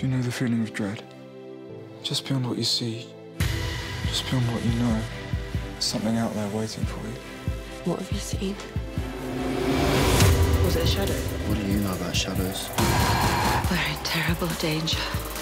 Do you know the feeling of dread? Just beyond what you see, just beyond what you know, there's something out there waiting for you. What have you seen? Was it a shadow? What do you know about shadows? We're in terrible danger.